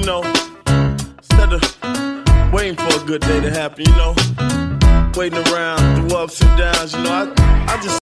you know, instead of waiting for a good day to happen, you know, waiting around through ups and downs, you know, I just